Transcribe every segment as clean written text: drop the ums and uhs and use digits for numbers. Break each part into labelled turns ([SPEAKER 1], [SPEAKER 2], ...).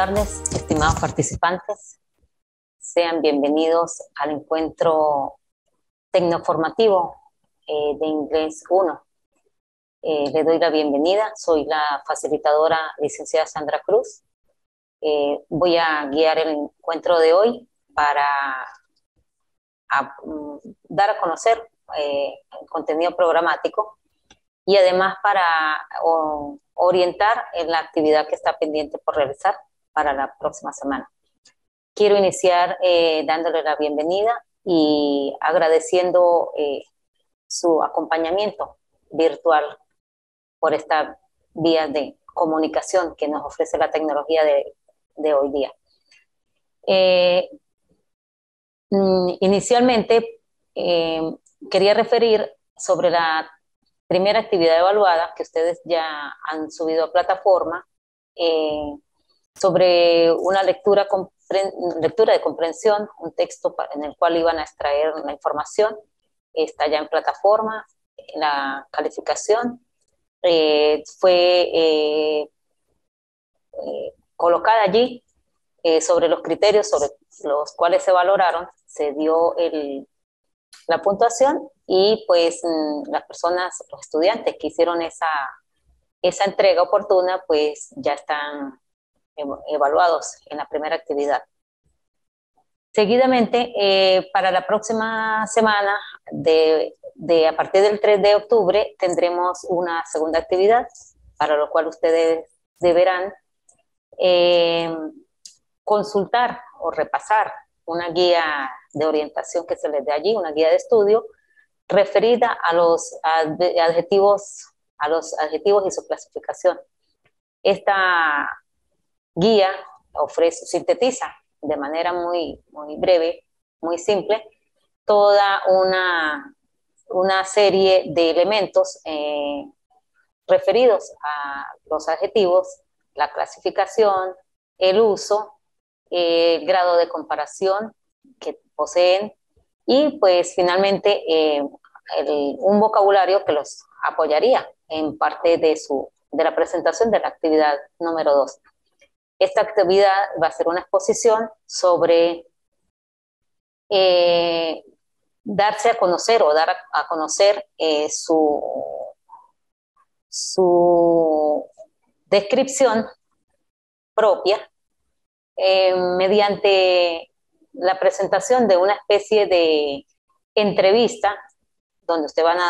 [SPEAKER 1] tardes, estimados participantes. Sean bienvenidos al encuentro tecnoformativo de Inglés 1. Le doy la bienvenida, soy la facilitadora licenciada Sandra Cruz. Voy a guiar el encuentro de hoy para dar a conocer el contenido programático y además para orientar en la actividad que está pendiente por realizar para la próxima semana. Quiero iniciar dándole la bienvenida y agradeciendo su acompañamiento virtual por esta vía de comunicación que nos ofrece la tecnología de hoy día. Inicialmente quería referir sobre la primera actividad evaluada que ustedes ya han subido a plataforma, sobre una lectura de comprensión, un texto en el cual iban a extraer la información. Está ya en plataforma. La calificación fue colocada allí sobre los criterios sobre los cuales se valoraron, se dio la puntuación y pues las personas, los estudiantes que hicieron esa entrega oportuna, pues ya están evaluados en la primera actividad. Seguidamente, para la próxima semana, a partir del 3 de octubre, tendremos una segunda actividad, para lo cual ustedes deberán consultar o repasar una guía de orientación que se les dé allí, una guía de estudio, referida a los adjetivos y su clasificación. Esta guía sintetiza de manera muy breve, muy simple, toda una serie de elementos referidos a los adjetivos, la clasificación, el uso, el grado de comparación que poseen y pues finalmente un vocabulario que los apoyaría en parte de la presentación de la actividad número 2. Esta actividad va a ser una exposición sobre darse a conocer o dar a conocer su descripción propia mediante la presentación de una especie de entrevista donde ustedes van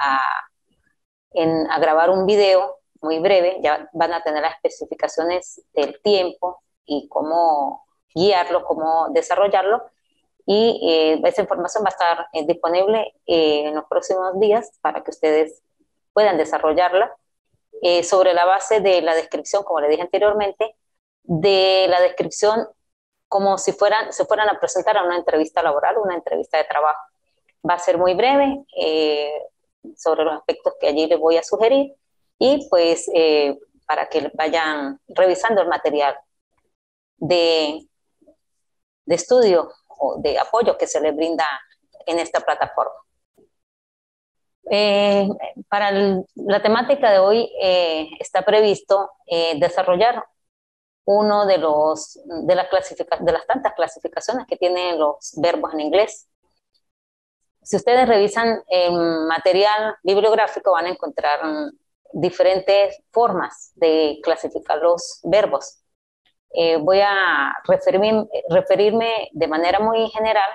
[SPEAKER 1] a grabar un video muy breve, ya van a tener las especificaciones del tiempo y cómo guiarlo, cómo desarrollarlo, y esa información va a estar disponible en los próximos días para que ustedes puedan desarrollarla sobre la base de la descripción, como le dije anteriormente, de la descripción como si se fueran a presentar a una entrevista laboral, una entrevista de trabajo. Va a ser muy breve sobre los aspectos que allí les voy a sugerir y pues para que vayan revisando el material de estudio o de apoyo que se les brinda en esta plataforma. Para la temática de hoy está previsto desarrollar uno de las tantas clasificaciones que tienen los verbos en inglés. Si ustedes revisan el material bibliográfico van a encontrar diferentes formas de clasificar los verbos. Voy a referirme de manera muy general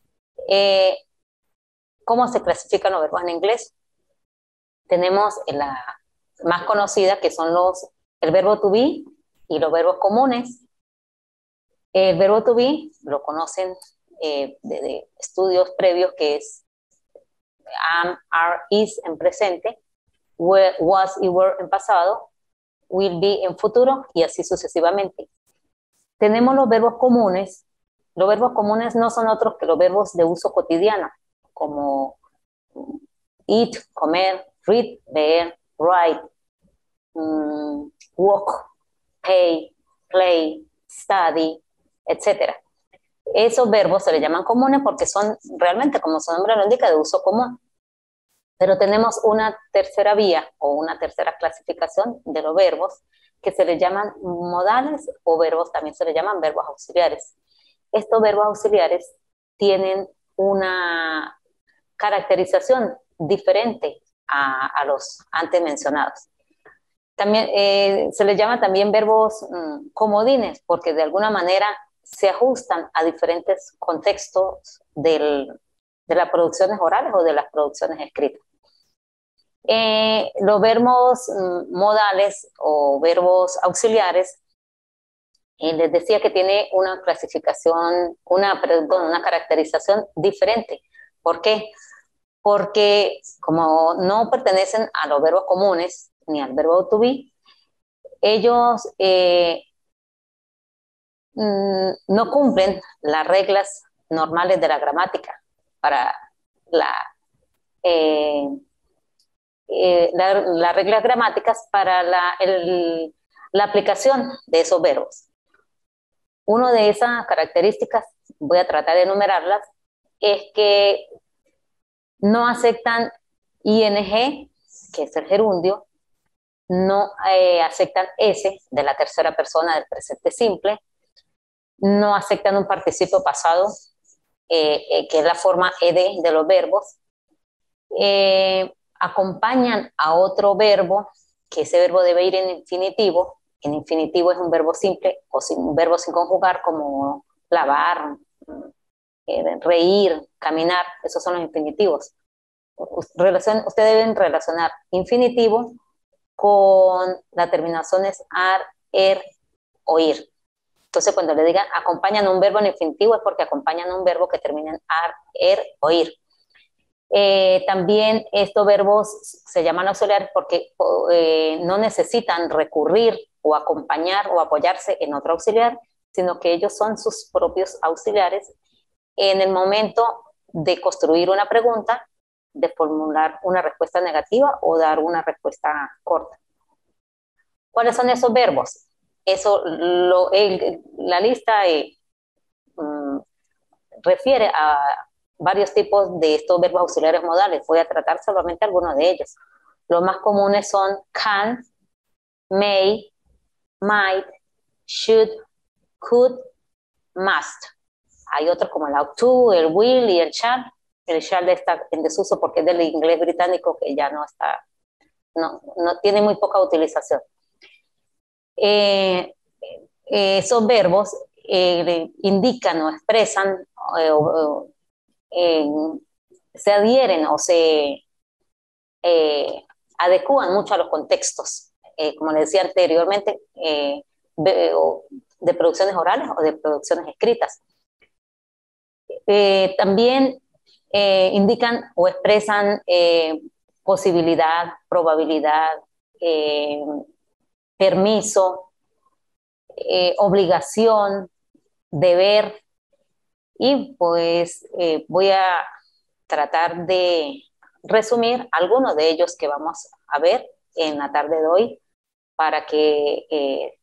[SPEAKER 1] cómo se clasifican los verbos en inglés. Tenemos la más conocida, que son el verbo to be y los verbos comunes. El verbo to be lo conocen de estudios previos, que es am, are, is en presente, was y were en pasado, will be en futuro y así sucesivamente. Tenemos los verbos comunes. Los verbos comunes no son otros que los verbos de uso cotidiano, como eat, comer, read, leer, write, walk, pay, play, study, etc. Esos verbos se les llaman comunes porque son realmente, como su nombre lo indica, de uso común. Pero tenemos una tercera vía o una tercera clasificación de los verbos que se les llaman modales o verbos, también se les llaman verbos auxiliares. Estos verbos auxiliares tienen una caracterización diferente a los antes mencionados. También se les llama también verbos comodines, porque de alguna manera se ajustan a diferentes contextos de las producciones orales o de las producciones escritas. Los verbos modales o verbos auxiliares, les decía que tiene una clasificación, una caracterización diferente. ¿Por qué? Porque como no pertenecen a los verbos comunes ni al verbo to be, ellos no cumplen las reglas normales de la gramática para eh, las reglas gramáticas para la aplicación de esos verbos. Una de esas características, voy a tratar de enumerarlas, es que no aceptan ing, que es el gerundio, no aceptan s de la tercera persona del presente simple, no aceptan un participio pasado, que es la forma ed de los verbos, acompañan a otro verbo, que ese verbo debe ir en infinitivo. En infinitivo es un verbo simple o un verbo sin conjugar, como lavar, reír, caminar. Esos son los infinitivos. Ustedes deben relacionar infinitivo con las terminaciones ar, o ir. Entonces, cuando le digan acompañan un verbo en infinitivo, es porque acompañan un verbo que termina en ar, o ir. También estos verbos se llaman auxiliares porque no necesitan recurrir o acompañar o apoyarse en otro auxiliar, sino que ellos son sus propios auxiliares en el momento de construir una pregunta, de formular una respuesta negativa o dar una respuesta corta. ¿Cuáles son esos verbos? La lista refiere a varios tipos de estos verbos auxiliares modales. Voy a tratar solamente algunos de ellos. Los más comunes son can, may, might, should, could, must. Hay otros como el ought to, el will y el shall. El shall está en desuso porque es del inglés británico, que ya no está, no tiene muy poca utilización. Esos verbos indican o expresan se adhieren o se adecúan mucho a los contextos, como les decía anteriormente, de producciones orales o de producciones escritas. También indican o expresan posibilidad, probabilidad, permiso, obligación, deber, y pues voy a tratar de resumir algunos de ellos que vamos a ver en la tarde de hoy para que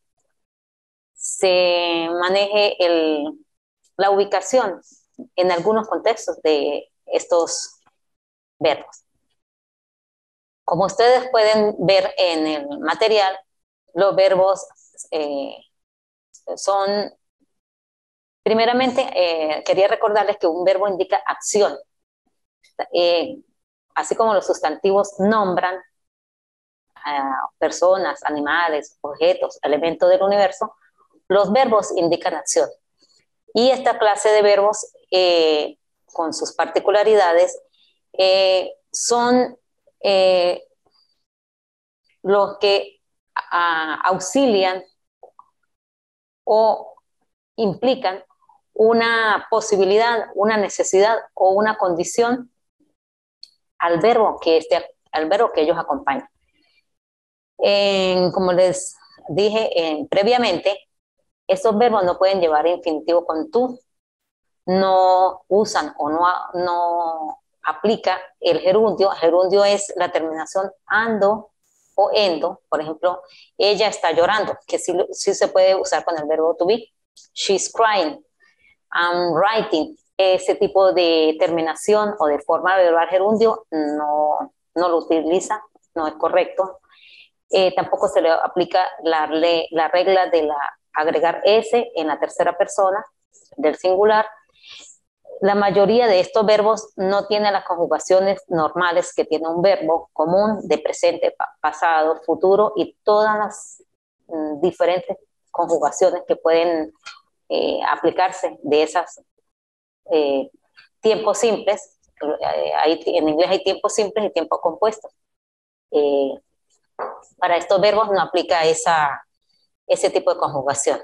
[SPEAKER 1] se maneje la ubicación en algunos contextos de estos verbos. Como ustedes pueden ver en el material, los verbos son, primeramente, quería recordarles que un verbo indica acción. Así como los sustantivos nombran a personas, animales, objetos, elementos del universo, los verbos indican acción. Y esta clase de verbos, con sus particularidades, son los que auxilian o implican una posibilidad, una necesidad o una condición al verbo que ellos acompañan. Como les dije previamente, estos verbos no pueden llevar infinitivo con tú, no usan o no aplica el gerundio. El gerundio es la terminación ando o endo. Por ejemplo, ella está llorando, que sí se puede usar con el verbo to be. She's crying. I'm writing. Ese tipo de terminación o de forma verbal gerundio no lo utiliza, no es correcto. Tampoco se le aplica la regla de agregar S en la tercera persona del singular. La mayoría de estos verbos no tienen las conjugaciones normales que tiene un verbo común de presente, pasado, futuro y todas las diferentes conjugaciones que pueden aplicarse de esas tiempos simples. En inglés hay tiempos simples y tiempos compuestos. Para estos verbos no aplica ese tipo de conjugación.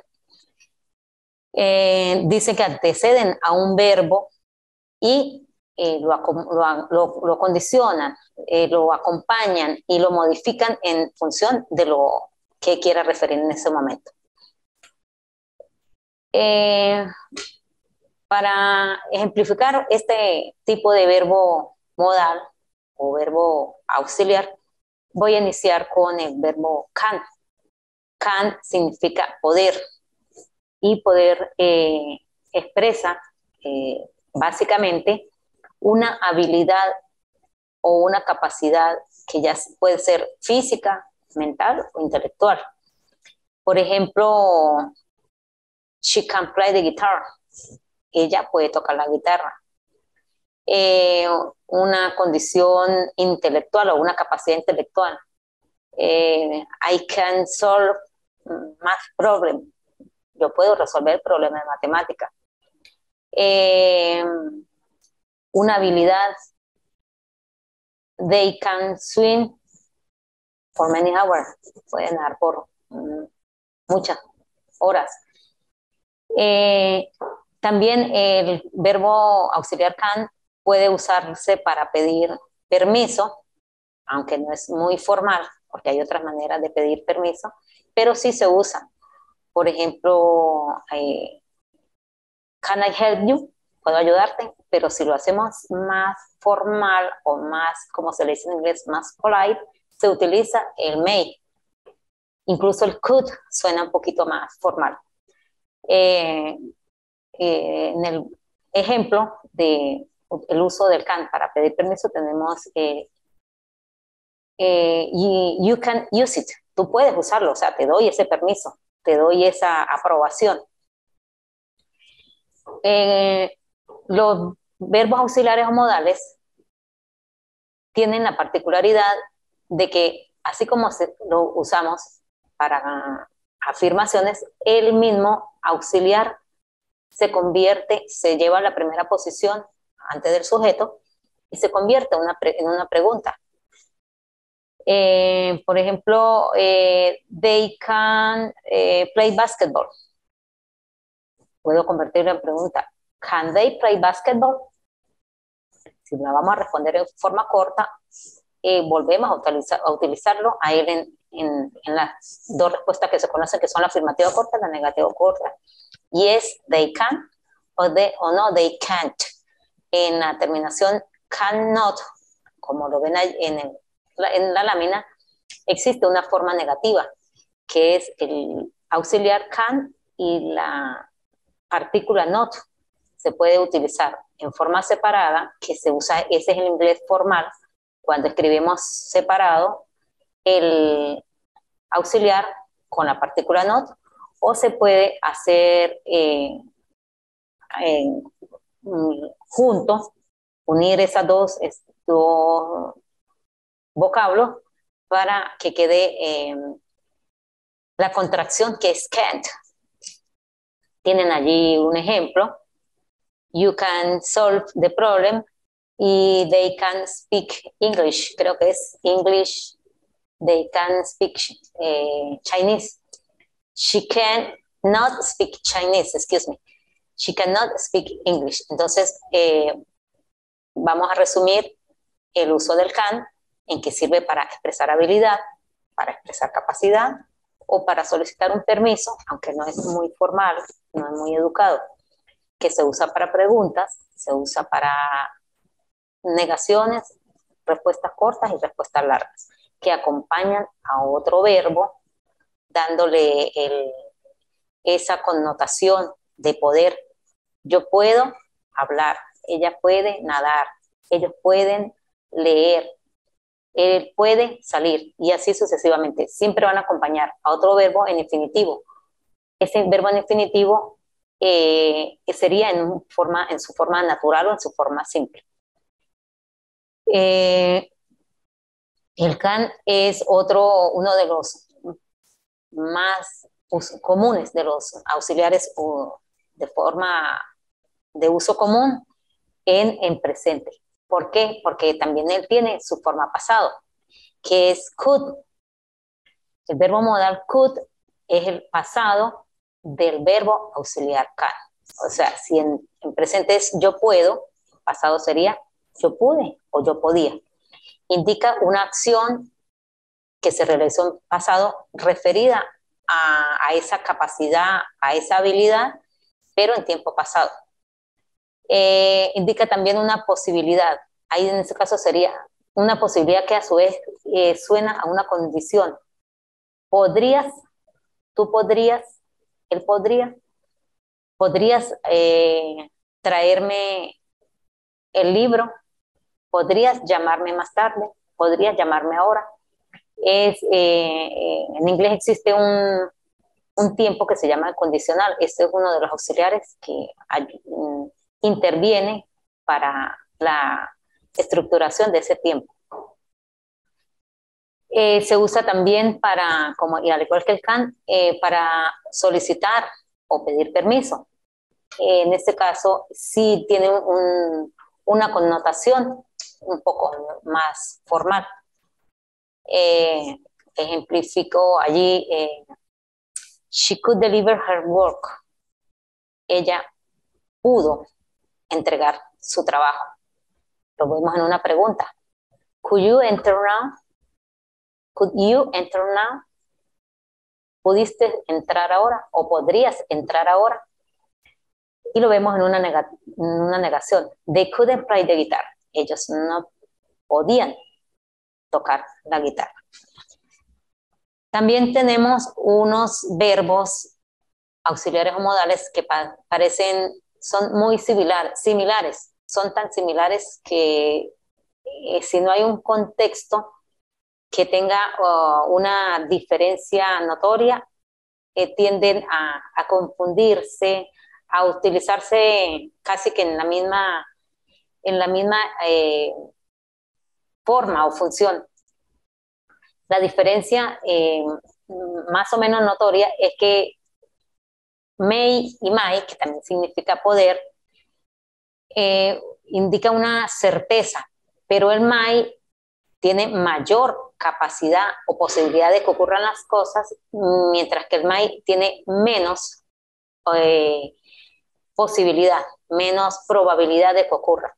[SPEAKER 1] Dice que anteceden a un verbo y lo condicionan, lo acompañan y lo modifican en función de lo que quiera referir en ese momento. Para ejemplificar este tipo de verbo modal o verbo auxiliar, voy a iniciar con el verbo can. Can significa poder, y poder expresa básicamente una habilidad o una capacidad que ya puede ser física, mental o intelectual. Por ejemplo, she can play the guitar. Ella puede tocar la guitarra. Una condición intelectual o una capacidad intelectual. I can solve math problem. Yo puedo resolver problemas de matemática. Una habilidad. They can swim for many hours. Pueden nadar por muchas horas. También el verbo auxiliar can puede usarse para pedir permiso, aunque no es muy formal, porque hay otras maneras de pedir permiso, pero sí se usa. Por ejemplo, can I help you? Puedo ayudarte, pero si lo hacemos más formal o más, como se le dice en inglés, más polite, se utiliza el may. Incluso el could suena un poquito más formal. En el ejemplo del uso del can para pedir permiso tenemos you can use it. Tú puedes usarlo, o sea, te doy ese permiso, te doy esa aprobación. Los verbos auxiliares o modales tienen la particularidad de que, así como lo usamos para afirmaciones, el mismo auxiliar se convierte, se lleva a la primera posición antes del sujeto y se convierte en una pregunta. Por ejemplo, they can play basketball. Puedo convertirlo en pregunta. Can they play basketball? Si la vamos a responder en forma corta, volvemos a utilizarlo a él en las dos respuestas que se conocen, que son la afirmativa corta y la negativa corta. Yes, they can, o no, they can't. En la terminación cannot, como lo ven ahí en la lámina, existe una forma negativa, que es el auxiliar can y la partícula not. Se puede utilizar en forma separada, que se usa, ese es el inglés formal, cuando escribimos separado el auxiliar con la partícula not, o se puede hacer juntos, unir esas dos vocablos para que quede la contracción que es can't. Tienen allí un ejemplo. You can solve the problem y they can speak English. Creo que es English. They can speak Chinese. She can not speak Chinese, excuse me. She cannot speak English. Entonces, vamos a resumir el uso del can, en que sirve para expresar habilidad, para expresar capacidad o para solicitar un permiso, aunque no es muy formal, no es muy educado, que se usa para preguntas, se usa para negaciones, respuestas cortas y respuestas largas, que acompañan a otro verbo, dándole esa connotación de poder. Yo puedo hablar, ella puede nadar, ellos pueden leer, él puede salir, y así sucesivamente. Siempre van a acompañar a otro verbo en infinitivo. Ese verbo en infinitivo sería en su forma natural o en su forma simple. El can es uno de los más comunes de los auxiliares de forma de uso común en presente. ¿Por qué? Porque también él tiene su forma pasado, que es could. El verbo modal could es el pasado del verbo auxiliar can. O sea, si en presente es yo puedo, pasado sería yo pude o yo podía. Indica una acción que se realizó en pasado referida a esa capacidad, a esa habilidad, pero en tiempo pasado. Indica también una posibilidad. Ahí en ese caso sería una posibilidad que a su vez suena a una condición. Podrías, tú podrías, él podría, podrías traerme el libro, podrías llamarme más tarde, podrías llamarme ahora. En inglés existe un tiempo que se llama condicional. Este es uno de los auxiliares que interviene para la estructuración de ese tiempo. Se usa también para, como, y al igual que el can, para solicitar o pedir permiso. En este caso, sí tiene una connotación un poco más formal. Ejemplifico allí, she could deliver her work. Ella pudo entregar su trabajo. Lo vemos en una pregunta. Could you enter now? Could you enter now? ¿Pudiste entrar ahora o podrías entrar ahora? Y lo vemos en una negación. They couldn't play the guitar. Ellos no podían tocar la guitarra. También tenemos unos verbos auxiliares o modales que son muy similares. Son tan similares que si no hay un contexto que tenga una diferencia notoria, tienden a confundirse, a utilizarse casi que en la misma forma o función. La diferencia más o menos notoria es que may y might, que también significa poder, indica una certeza, pero el might tiene mayor capacidad o posibilidad de que ocurran las cosas, mientras que el might tiene menos posibilidad, menos probabilidad de que ocurra.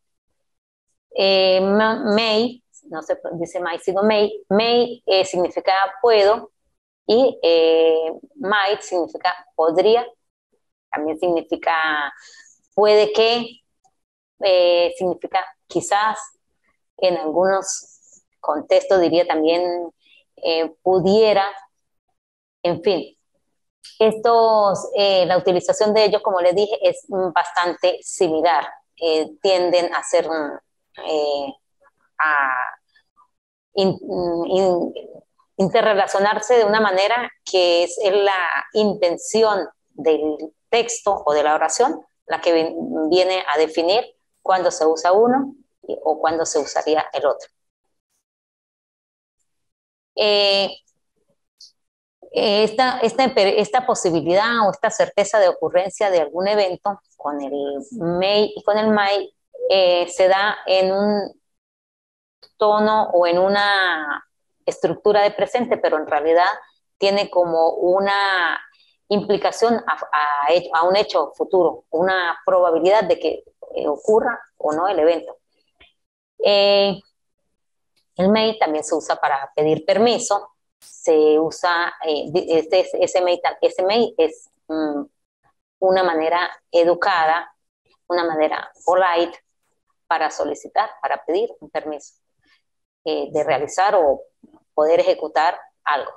[SPEAKER 1] May, no se dice may, sino may significa puedo y might significa podría, también significa puede que, significa quizás, en algunos contextos diría también pudiera, en fin. La utilización de ellos, como les dije, es bastante similar. Tienden a ser a interrelacionarse de una manera que es la intención del texto o de la oración la que viene a definir cuándo se usa uno o cuándo se usaría el otro. Esta posibilidad o esta certeza de ocurrencia de algún evento con el may y con el might se da en un tono o en una estructura de presente, pero en realidad tiene como una implicación a un hecho futuro, una probabilidad de que ocurra o no el evento. El may también se usa para pedir permiso, se usa, ese may es una manera educada, una manera polite para solicitar, para pedir un permiso de realizar o poder ejecutar algo.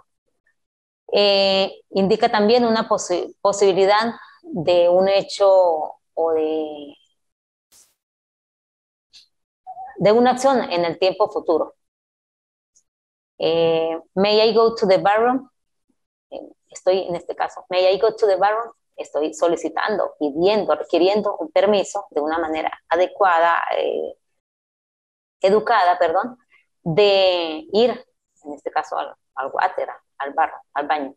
[SPEAKER 1] Indica también una posibilidad de un hecho o de una acción en el tiempo futuro. May I go to the bathroom? Estoy en este caso, may I go to the bathroom? Estoy solicitando, pidiendo, requiriendo un permiso de una manera adecuada, educada, perdón, de ir, en este caso, al water, al barro, al baño.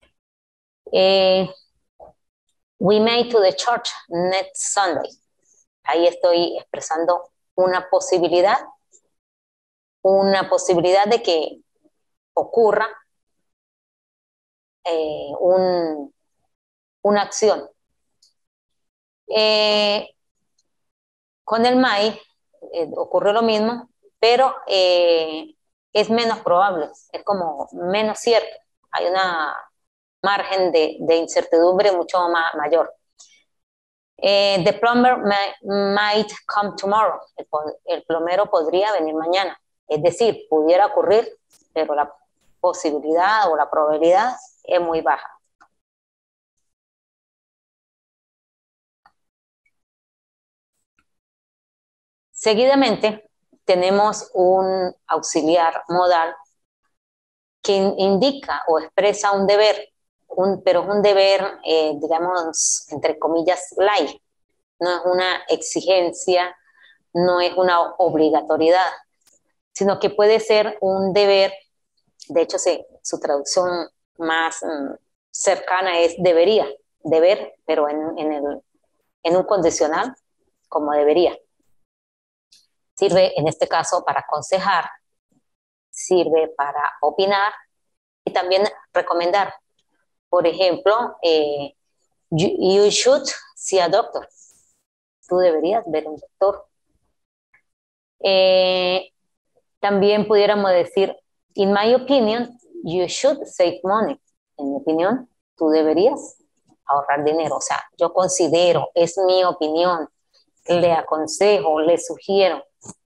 [SPEAKER 1] We may to the church next Sunday. Ahí estoy expresando una posibilidad de que ocurra una acción. Con el may ocurrió lo mismo, pero es menos probable, es como menos cierto. Hay una margen de incertidumbre mucho mayor. The plumber might come tomorrow. El plomero podría venir mañana. Es decir, pudiera ocurrir, pero la posibilidad o la probabilidad es muy baja. Seguidamente, tenemos un auxiliar modal que indica o expresa un deber, pero es un deber, digamos, entre comillas, light. No es una exigencia, no es una obligatoriedad, sino que puede ser un deber. De hecho, su traducción más cercana es debería, deber, pero en un condicional como debería. Sirve en este caso para aconsejar, sirve para opinar y también recomendar. Por ejemplo, you should see a doctor. Tú deberías ver un doctor. También pudiéramos decir, in my opinion, you should save money. En mi opinión, tú deberías ahorrar dinero. O sea, yo considero, es mi opinión, le aconsejo, le sugiero.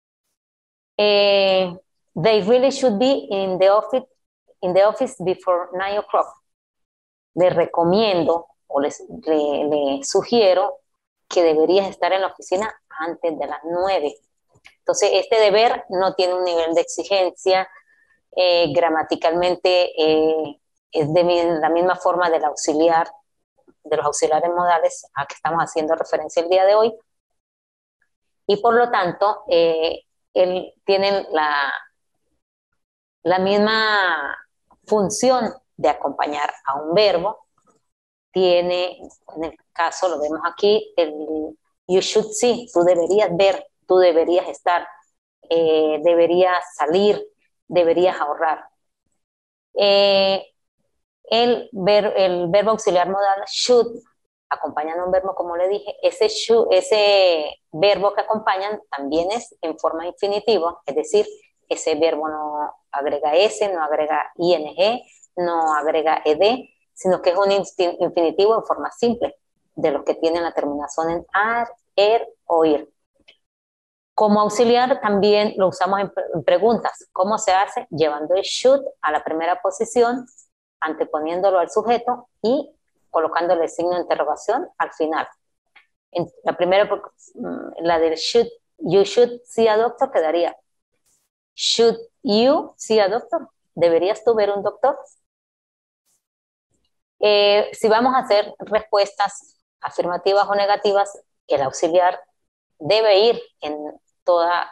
[SPEAKER 1] They really should be in the office before 9 o'clock. Le recomiendo o le sugiero que deberías estar en la oficina antes de las 9. Entonces, este deber no tiene un nivel de exigencia, gramaticalmente es de la misma forma del auxiliar, de los auxiliares modales a que estamos haciendo referencia el día de hoy. Y por lo tanto, él tiene la misma función de acompañar a un verbo. Tiene, en el caso, lo vemos aquí, el you should see, tú deberías ver, tú deberías estar, deberías salir, deberías ahorrar. El verbo auxiliar modal should, acompañando un verbo, como le dije, ese verbo que acompañan también es en forma infinitiva, es decir, ese verbo no agrega S, no agrega ING, no agrega ED, sino que es un infinitivo en forma simple, de los que tienen la terminación en ar, er o ir. Como auxiliar también lo usamos en preguntas. ¿Cómo se hace? Llevando el should a la primera posición, anteponiéndolo al sujeto y colocándole el signo de interrogación al final. La primera, la del should, you should see a doctor, quedaría should you see a doctor? ¿Deberías tú ver un doctor? Si vamos a hacer respuestas afirmativas o negativas, el auxiliar debe ir en todas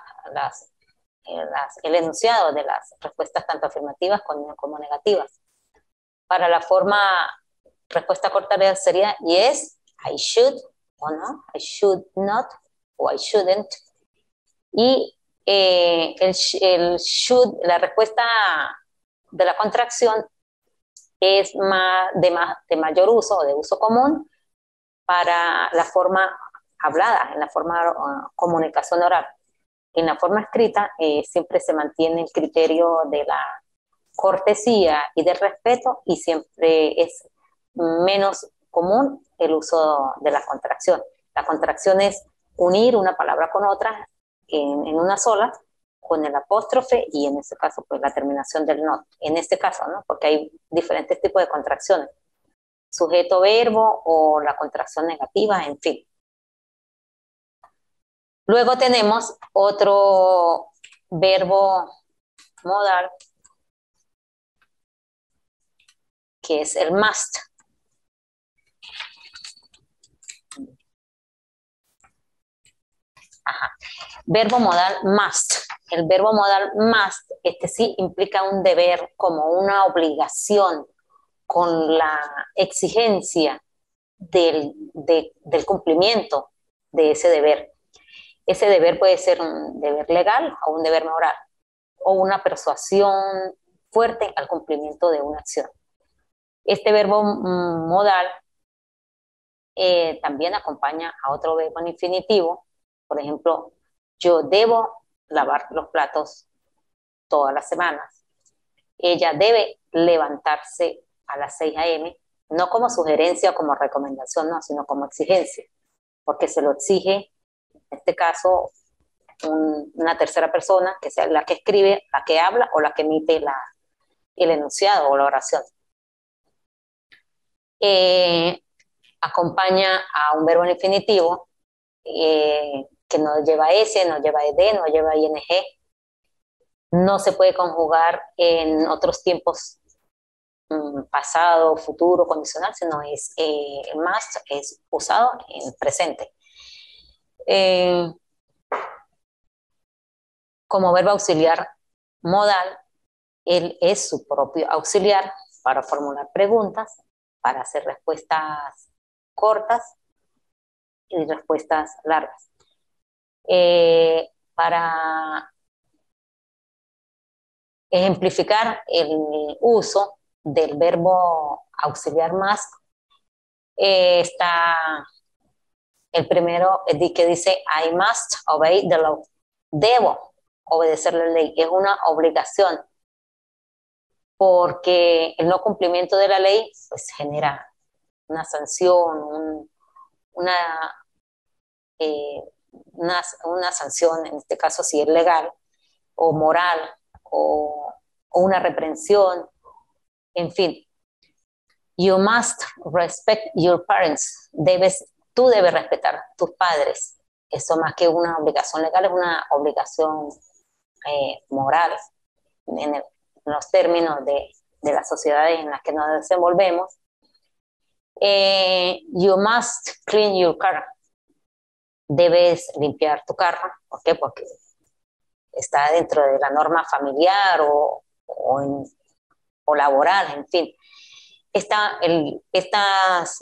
[SPEAKER 1] el enunciado de las respuestas tanto afirmativas como negativas. Para la forma respuesta corta sería yes, I should, o no, I should not, o I shouldn't. Y el should, la respuesta de la contracción es de mayor uso o de uso común para la forma hablada, en la forma comunicación oral. En la forma escrita siempre se mantiene el criterio de la cortesía y del respeto y siempre es menos común el uso de la contracción. La contracción es unir una palabra con otra en una sola, con el apóstrofe y en este caso pues la terminación del not. En este caso, ¿no? Porque hay diferentes tipos de contracciones. Sujeto, verbo o la contracción negativa, en fin. Luego tenemos otro verbo modal que es el must. Ajá. Verbo modal must. El verbo modal must, este sí implica un deber como una obligación con la exigencia del cumplimiento de ese deber. Ese deber puede ser un deber legal o un deber moral, o una persuasión fuerte al cumplimiento de una acción. Este verbo modal también acompaña a otro verbo en infinitivo. Por ejemplo, yo debo lavar los platos todas las semanas. Ella debe levantarse a las 6 a.m., no como sugerencia o como recomendación, no, sino como exigencia, porque se lo exige, en este caso, una tercera persona, que sea la que escribe, la que habla o la que emite el enunciado o la oración. Acompaña a un verbo en infinitivo que no lleva S, no lleva ed, no lleva ing. No se puede conjugar en otros tiempos pasado, futuro, condicional, sino es must, es usado en presente. Como verbo auxiliar modal, él es su propio auxiliar para formular preguntas, para hacer respuestas cortas y respuestas largas. Para ejemplificar el uso del verbo auxiliar must, está el primero que dice I must obey the law. Debo obedecer la ley. Es una obligación porque el no cumplimiento de la ley pues genera una sanción, una, eh, una sanción, en este caso si es legal o moral o una reprensión, en fin. You must respect your parents. Tú debes respetar a tus padres. Eso más que una obligación legal es una obligación moral en los términos de las sociedades en las que nos desenvolvemos. You must clean your car. Debes limpiar tu carro. ¿Por qué? Porque está dentro de la norma familiar o laboral, en fin. Estas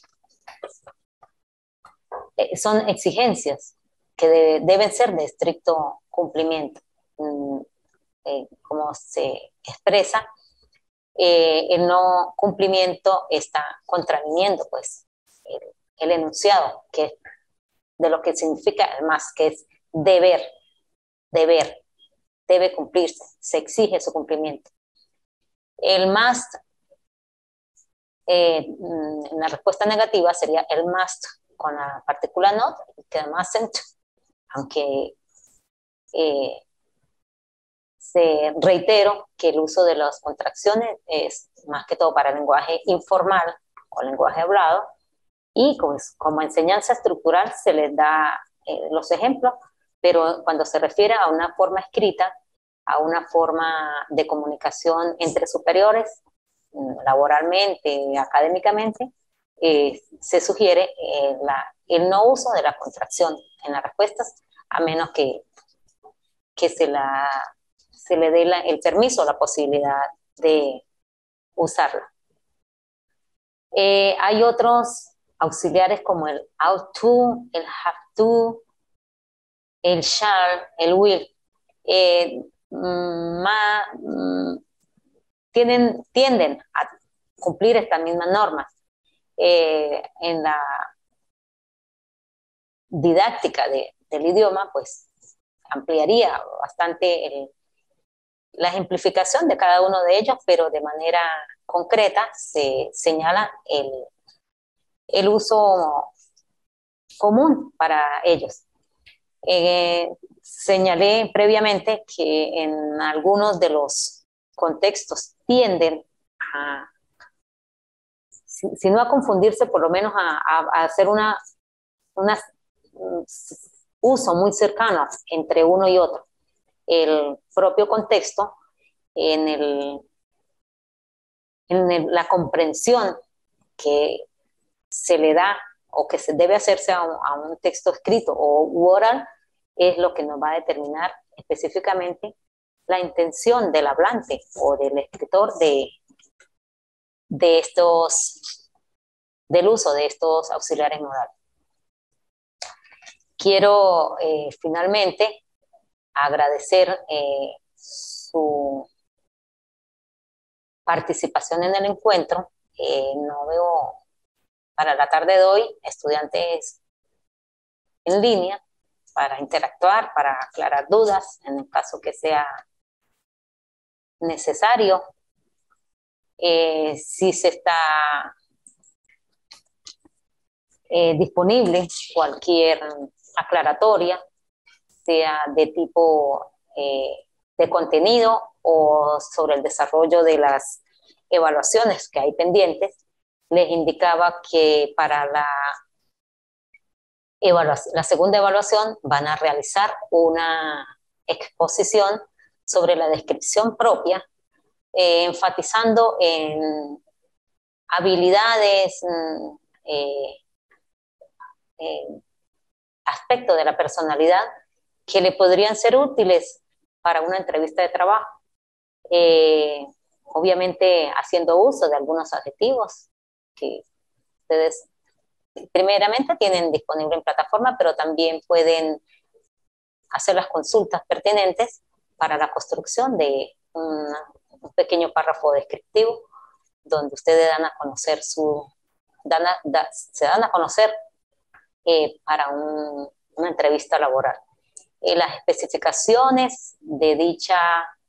[SPEAKER 1] son exigencias que deben ser de estricto cumplimiento. Como se expresa, el no cumplimiento está contraviniendo pues, el enunciado, que es de lo que significa más, que es deber, debe cumplirse, se exige su cumplimiento. El must, en la respuesta negativa sería el must con la partícula not, que además aunque reitero que el uso de las contracciones es más que todo para el lenguaje informal o lenguaje hablado, y como enseñanza estructural se les da los ejemplos, pero cuando se refiere a una forma escrita, a una forma de comunicación entre superiores, laboralmente, académicamente, se sugiere el no uso de la contracción en las respuestas, a menos que se le dé el permiso, la posibilidad de usarla. Hay otros auxiliares como el ought to, el have to, el shall, el will. Tienden a cumplir estas mismas normas. En la didáctica del idioma, pues ampliaría bastante la ejemplificación de cada uno de ellos, pero de manera concreta se señala el uso común para ellos. Señalé previamente que en algunos de los contextos tienden a, si no a confundirse, por lo menos a hacer un uso muy cercano entre uno y otro. El propio contexto en el la comprensión que se le da o que se debe hacerse a un texto escrito o u oral es lo que nos va a determinar específicamente la intención del hablante o del escritor de del uso de estos auxiliares modales. Quiero finalmente agradecer su participación en el encuentro. No veo para la tarde de hoy estudiantes en línea para interactuar, para aclarar dudas en el caso que sea necesario. Si se está disponible cualquier aclaratoria, sea de tipo de contenido o sobre el desarrollo de las evaluaciones que hay pendientes. Les indicaba que para la segunda evaluación van a realizar una exposición sobre la descripción propia, enfatizando en habilidades, eh, aspectos de la personalidad que le podrían ser útiles para una entrevista de trabajo. Obviamente haciendo uso de algunos adjetivos que ustedes primeramente tienen disponible en plataforma, pero también pueden hacer las consultas pertinentes para la construcción de un pequeño párrafo descriptivo donde ustedes dan a conocer se dan a conocer para una entrevista laboral. Las especificaciones de dicha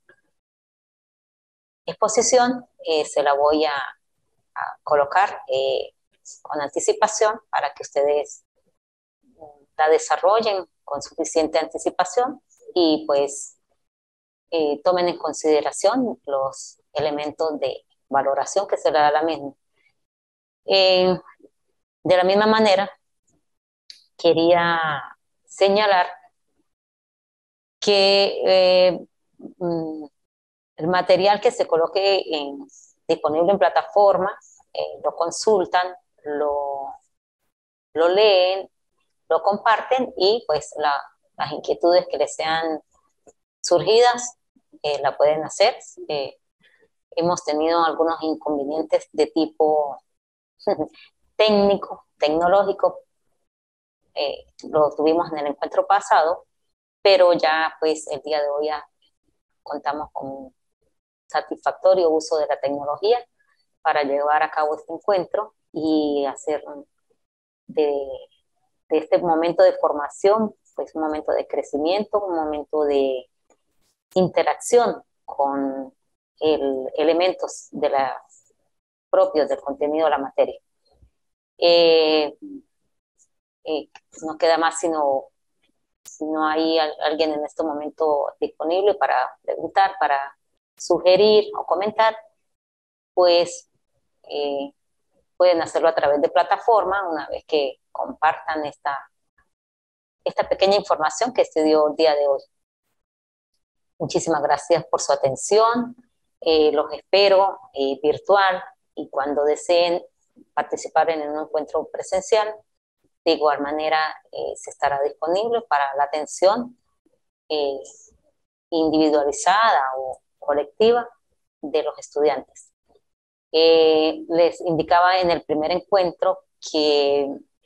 [SPEAKER 1] exposición se la voy a colocar con anticipación para que ustedes la desarrollen con suficiente anticipación y pues tomen en consideración los elementos de valoración que se le da a la misma. De la misma manera, quería señalar que el material que se coloque disponible en plataforma, lo consultan, lo leen, lo comparten y pues las inquietudes que les sean surgidas la pueden hacer. Hemos tenido algunos inconvenientes de tipo técnico, tecnológico, lo tuvimos en el encuentro pasado, pero ya pues el día de hoy ya contamos con un satisfactorio uso de la tecnología para llevar a cabo este encuentro y hacer de este momento de formación pues un momento de crecimiento, un momento de interacción con elementos propios del contenido de la materia. No queda más si no hay alguien en este momento disponible para preguntar, para sugerir o comentar, pues pueden hacerlo a través de plataforma una vez que compartan esta pequeña información que se dio el día de hoy. Muchísimas gracias por su atención. Los espero virtual y cuando deseen participar en un encuentro presencial, de igual manera se estará disponible para la atención individualizada o colectiva de los estudiantes. Les indicaba en el primer encuentro que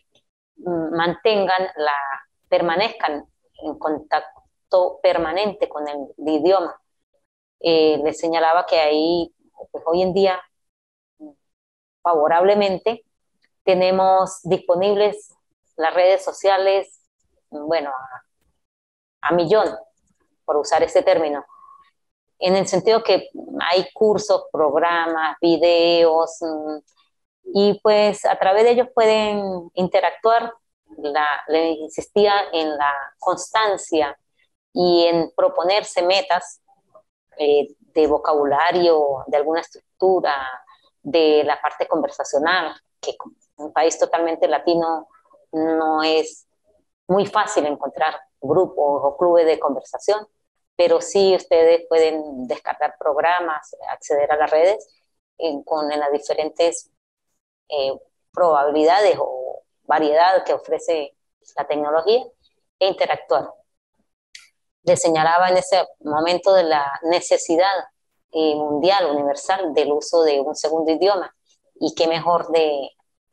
[SPEAKER 1] permanezcan en contacto permanente con el idioma. Les señalaba que ahí, pues hoy en día, favorablemente, tenemos disponibles las redes sociales, bueno, a millón, por usar ese término, en el sentido que hay cursos, programas, videos, y pues a través de ellos pueden interactuar. Le insistía en la constancia y en proponerse metas de vocabulario, de alguna estructura, de la parte conversacional, que en un país totalmente latino no es muy fácil encontrar grupos o clubes de conversación, pero sí ustedes pueden descargar programas, acceder a las redes en las diferentes probabilidades o variedad que ofrece la tecnología e interactuar. Le señalaba en ese momento de la necesidad mundial, universal, del uso de un segundo idioma, y qué mejor de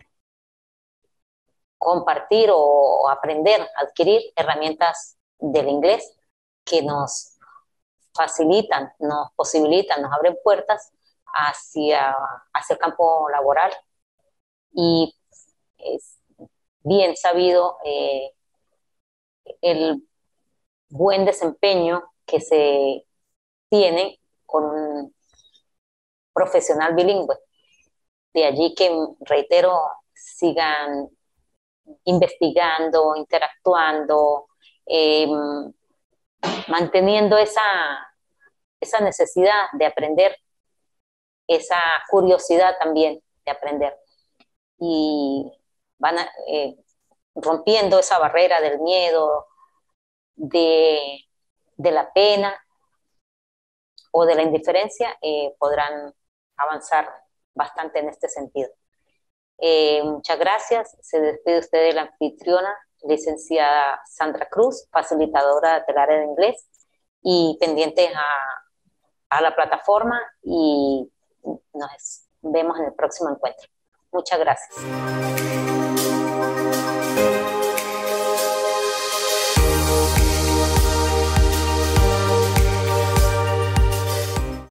[SPEAKER 1] compartir o aprender, adquirir herramientas del inglés que nos facilitan, nos posibilitan, nos abren puertas hacia el campo laboral. Y es bien sabido el buen desempeño que se tiene con un profesional bilingüe. De allí que, reitero, sigan investigando, interactuando, eh, manteniendo esa necesidad de aprender, esa curiosidad también de aprender. Y van rompiendo esa barrera del miedo, de la pena o de la indiferencia, podrán avanzar bastante en este sentido. Muchas gracias. Se despide usted de la anfitriona, licenciada Sandra Cruz, facilitadora del área de inglés, y pendientes a la plataforma, y nos vemos en el próximo encuentro. Muchas gracias.